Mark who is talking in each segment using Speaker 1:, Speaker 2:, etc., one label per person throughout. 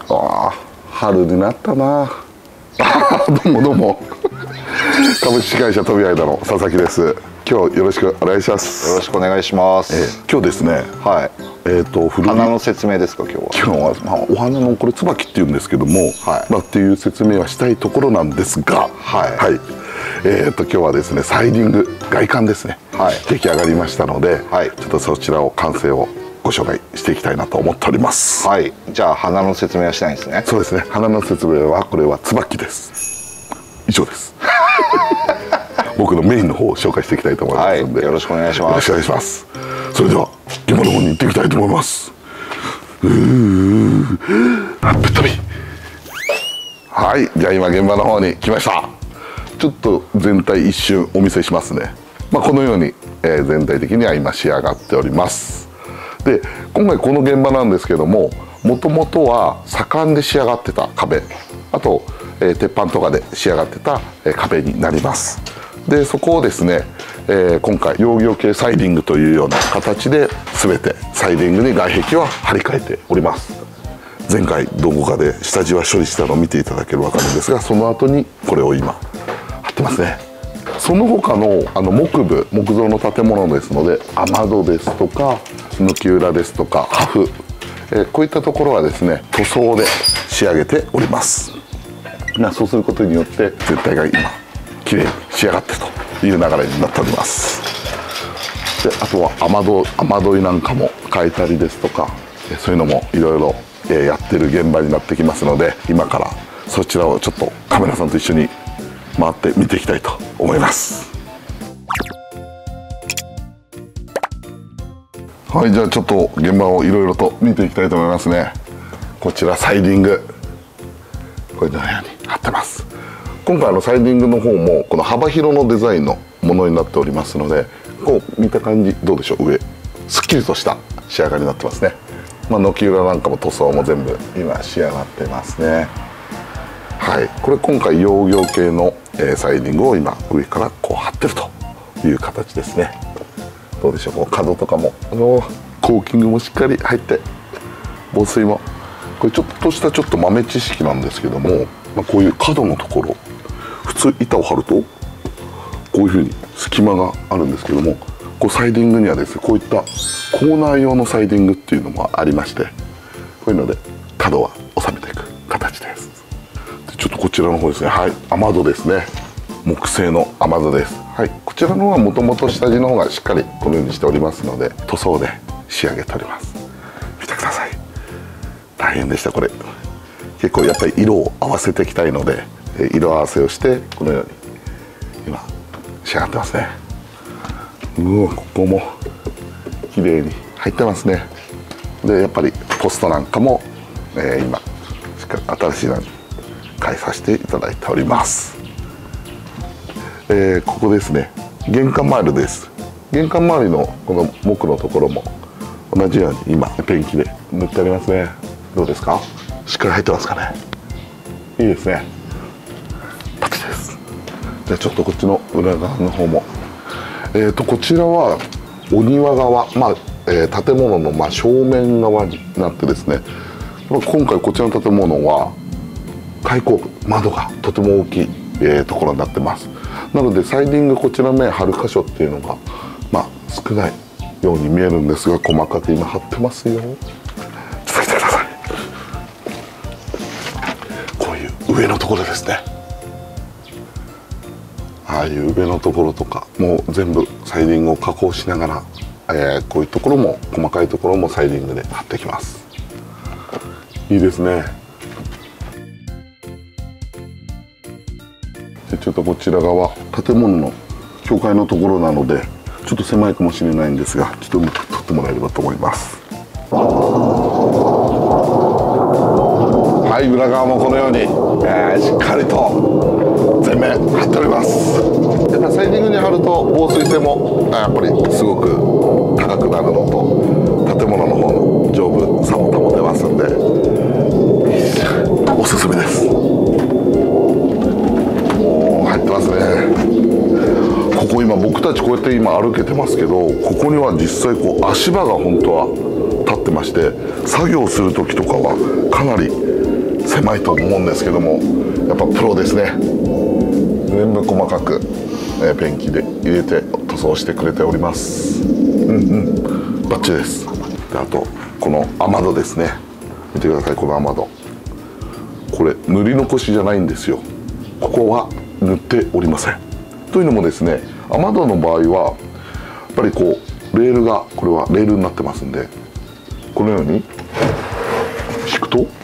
Speaker 1: ああ、春になったな。どうもどうも。株式会社飛び間の佐々木です。今日よろしくお願いします。
Speaker 2: よろしくお願いします。
Speaker 1: 今日ですね。
Speaker 2: はい。花の説明ですか、今日は。
Speaker 1: 今日は、お花のこれ椿っていうんですけども、
Speaker 2: はい。
Speaker 1: っていう説明はしたいところなんですが、
Speaker 2: はい。
Speaker 1: はい。今日はですね、サイディング外観ですね。
Speaker 2: はい。
Speaker 1: 出来上がりましたので、
Speaker 2: はい。
Speaker 1: ちょっとそちらを完成をご紹介していきたいなと思っております。
Speaker 2: はい。じゃあ花の説明はしないんですね。
Speaker 1: そうですね。花の説明はこれは椿です。以上です。僕のメインの方を紹介していきたいと思いますので、
Speaker 2: はい、よろしくお願いします。
Speaker 1: よろしくお願いします。それでは現場の方に行っていきたいと思います。べったり。はい、じゃあ今現場の方に来ました。ちょっと全体一瞬お見せしますね。このように、全体的には今仕上がっております。で、今回この現場なんですけども、もともとは左官で仕上がってた壁、あと、鉄板とかで仕上がってた、壁になります。でそこをですね、今回窯業系サイディングというような形で全てサイディングに外壁は張り替えております。前回どこかで下地は処理したのを見ていただければ分かるんですが、その後にこれを今貼ってますね。その他の木部木造の建物ですので、雨戸ですとか抜き裏ですとか破風、こういったところはですね塗装で仕上げております。そうすることによって全体が今綺麗に仕上がってという流れになっております。であとは雨どいなんかも変えたりですとか、そういうのもいろいろやってる現場になってきますので、今からそちらをちょっとカメラさんと一緒に回って見ていきたいと思います。はい、じゃあちょっと現場をいろいろと見ていきたいと思いますね。こちらサイディング、これのように貼ってます。今回サイディングの方もこの幅広のデザインのものになっておりますので、こう見た感じどうでしょう。上すっきりとした仕上がりになってますね。軒裏なんかも塗装も全部今仕上がってますね。はい、これ今回窯業系のサイディングを今上からこう貼ってるという形ですね。どうでしょう。こう角とかもコーキングもしっかり入って、防水もこれちょっとしたちょっと豆知識なんですけども、こういう角のところ普通板を張るとこういうふうに隙間があるんですけども、こうサイディングにはですねこういったコーナー用のサイディングっていうのもありまして、こういうので角は収めていく形です。でちょっとこちらの方ですね。はい、雨戸ですね。木製の雨戸です。はい、こちらの方はもともと下地の方がしっかりこのようにしておりますので、塗装で仕上げております。見てください。大変でした。これ結構やっぱり色を合わせていきたいので、色合わせをしてこのように今仕上がってますね。ここも綺麗に入ってますね。でやっぱりポストなんかも、今しっかり新しいのに変えさせていただいております。ここですね、玄関周りです。玄関周りのこの木のところも同じように今ペンキで塗ってありますね。どうですか。しっかり入ってますかね。いいですね。パッチです。じゃあちょっとこっちの裏側の方も、こちらはお庭側、建物の正面側になってですね、今回こちらの建物は開口部窓がとても大きい、ところになってます。なのでサイディングこちら面貼る箇所っていうのが少ないように見えるんですが、細かく今貼ってますよ。ちょっと見てください。こういう上のところですね。ああいう上のところとかもう全部サイディングを加工しながら、こういうところも細かいところもサイディングで貼ってきます。いいですね。でちょっとこちら側建物の境界のところなのでちょっと狭いかもしれないんですが、ちょっと撮ってもらえればと思います。はい、裏側もこのように、しっかりと全面貼っております。やっぱサイディングに貼ると防水性もやっぱりすごく高くなるのと、建物の方の丈夫さも保てますんでおすすめです。入ってますね。ここ今僕たちこうやって今歩けてますけど、ここには実際足場が本当は立ってまして、作業する時とかはかなり狭いと思うんですけども、やっぱプロですね。全部細かく、ペンキで入れて塗装してくれております。バッチリです。であとこの雨戸ですね、見てください。この雨戸、これ塗り残しじゃないんですよ。ここは塗っておりません。というのもですね、雨戸の場合はやっぱりこうレールが、これはレールになってますんで、このように引くと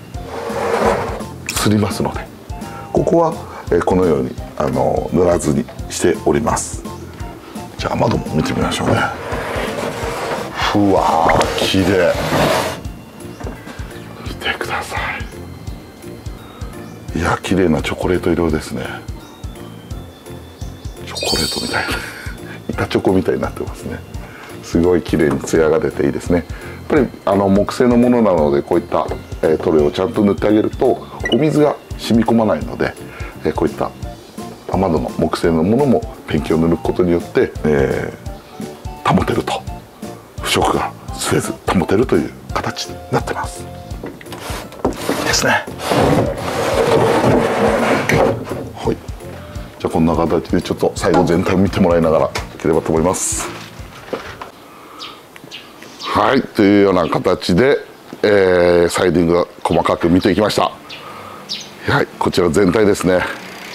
Speaker 1: 擦りますので、ここはこのように塗らずにしております。じゃあ雨戸も見てみましょうね。うわー、綺麗。見てください。いや、綺麗なチョコレート色ですね。チョコレートみたいな板チョコみたいになってますね。すごい綺麗に艶が出ていいですね。やっぱり木製のものなので、こういった、塗料をちゃんと塗ってあげるとお水が染み込まないので、こういった雨戸の木製のものもペンキを塗ることによって、保てると、腐食が吸えず保てるという形になってますですね。はい、じゃあこんな形でちょっと最後全体を見てもらいながらいければと思います。はい、というような形で、サイディングが細かく見ていきました。はい、こちら全体ですね。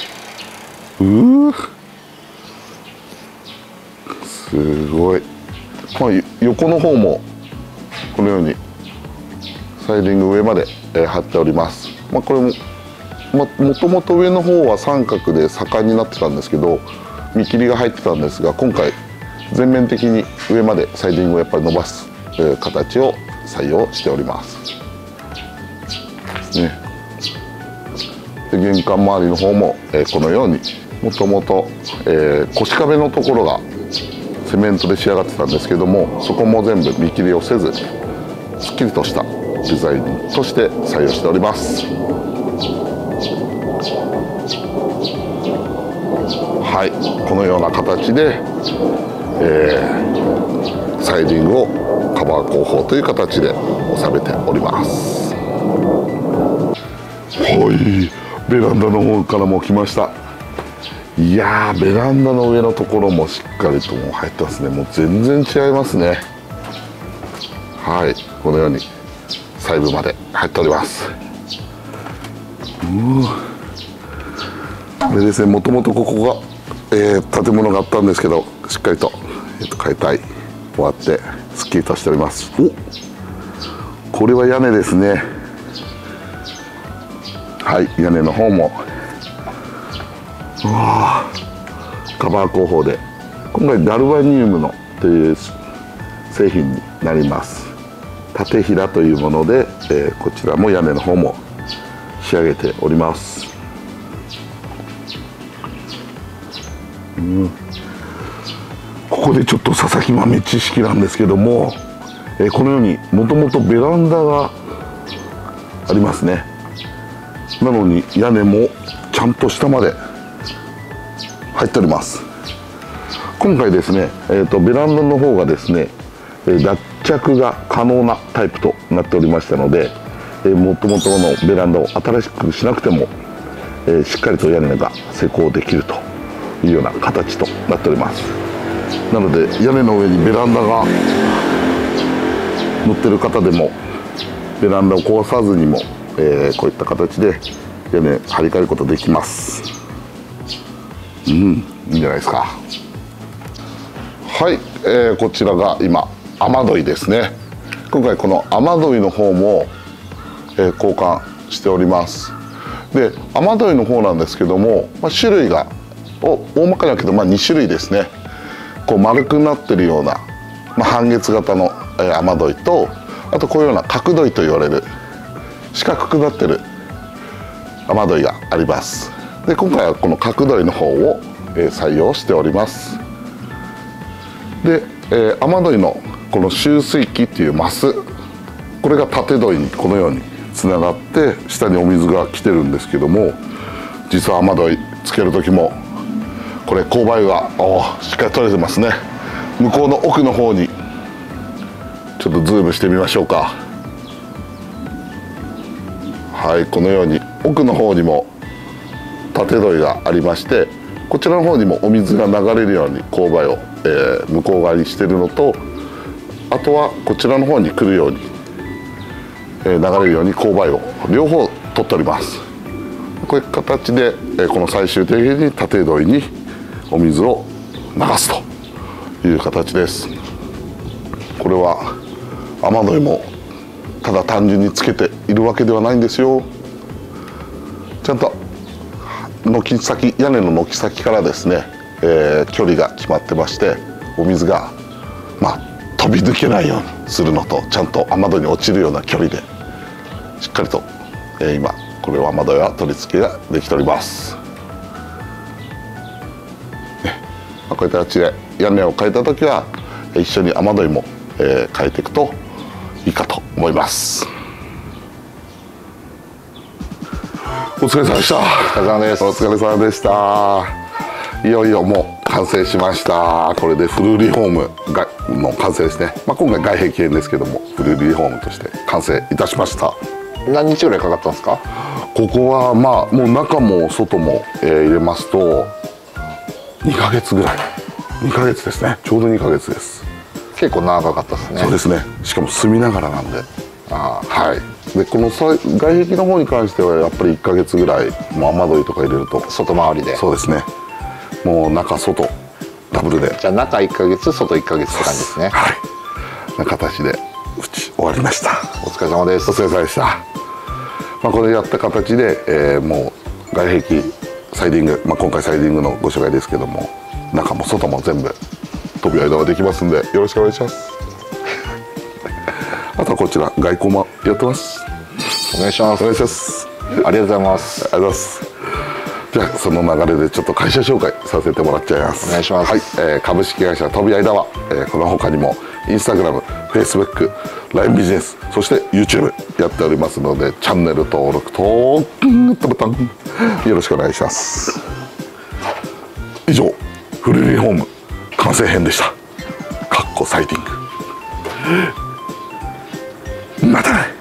Speaker 1: すごい。まあ、横の方もこのようにサイディング上まで、貼っております。まあ、これも、もともと上の方は三角で盛んになってたんですけど、見切りが入ってたんですが、今回全面的に上までサイディングをやっぱり伸ばす、形を採用しております。ね、で玄関周りの方も、このようにもともと腰壁のところがセメントで仕上がってたんですけども、そこも全部見切りをせずすっきりとしたデザインとして採用しております。はい、このような形で、サイディングをカバー工法という形で収めております。はい、ベランダの方からも来ました。いやー、ベランダの上のところもしっかりともう入ってますね。もう全然違いますね。はい、このように細部まで入っております。でですね、もともとここが、建物があったんですけど、しっかりと、解体終わってすっきりとしております。お、これは屋根ですね。はい、屋根の方もカバー工法で、今回ガルバニウムのという製品になります。縦平というもので、こちらも屋根の方も仕上げております。ここでちょっと佐々木豆知識なんですけども、このようにもともとベランダがありますね。なのに屋根もちゃんと下まで入っております。今回ですね、ベランダの方がですね、脱着が可能なタイプとなっておりましたので、もともとのベランダを新しくしなくても、しっかりと屋根が施工できるというような形となっております。なので屋根の上にベランダが乗ってる方でも、ベランダを壊さずにも、こういった形で屋根張り替えることできます。いいんじゃないですか。はい、こちらが今雨どいですね。今回この雨どいの方も、交換しております。で、雨どいの方なんですけども、種類が大まかに分けて2種類ですね。こう丸くなってるような、半月型の雨どいと、あとこういうような角どいと言われる四角くなってる雨どいがあります。で、今回はこの角どいの方を、採用しております。で、雨どいのこの集水器っていうマス、これが縦どいにこのようにつながって下にお水が来てるんですけども、実は雨どいつける時もこれ勾配がしっかり取れてますね。向こうの奥の方にちょっとズームしてみましょうか。 はい、このように奥の方にも縦土井がありまして、こちらの方にもお水が流れるように勾配を、向こう側にしてるのと、あとはこちらの方に来るように、流れるように勾配を両方取っております。こういう形で、この最終的に縦土井にお水を流すという形です。これは雨どいもただ単純につけているわけではないんですよ。ちゃんと軒先、屋根の軒先からですね、距離が決まってまして、お水が飛び抜けないようにするのと、ちゃんと雨どいに落ちるような距離でしっかりと、今これは雨どいは取り付けができております。こういった形で屋根を変えた時は一緒に雨どいも、変えていくといいかと思います。お疲れ様でした。お
Speaker 2: 疲れ様です。
Speaker 1: お疲れ様でした。いよいよもう完成しました。これでフルリフォームがの完成ですね。今回外壁編ですけども、フルリフォームとして完成いたしました。
Speaker 2: 何日ぐらいかかったんですか？
Speaker 1: ここはもう中も外も、入れますと2ヶ月ぐらい。2ヶ月ですね。ちょうど2ヶ月です。
Speaker 2: 結構長かったですね。
Speaker 1: そうですね。しかも住みながらなんで。はい。でこの外壁の方に関してはやっぱり1ヶ月ぐらい、もう雨どいとか入れると
Speaker 2: 外回りで。
Speaker 1: そうですね。もう中外ダブルで。
Speaker 2: じゃあ中1ヶ月外1ヶ月って感じですね。
Speaker 1: はい。な形で終わりました。
Speaker 2: お疲れ様です。
Speaker 1: お疲れ様でした。これやった形で、もう外壁サイディング、今回サイディングのご紹介ですけども、中も外も全部飛び間ができますんでよろしくお願いします。あとはこちら外交もやってます。
Speaker 2: お願いします。
Speaker 1: お願いします。
Speaker 2: ありがとうございます。
Speaker 1: ありがとうございます。じゃあその流れでちょっと会社紹介させてもらっちゃいます。
Speaker 2: お願いします。
Speaker 1: はい、株式会社飛び間は、この他にもインスタグラム、フェイスブック、LINE ビジネス、そして YouTube やっておりますので、チャンネル登録とボタンよろしくお願いします。以上フルリフォーム完成編でした。サイディング。またね。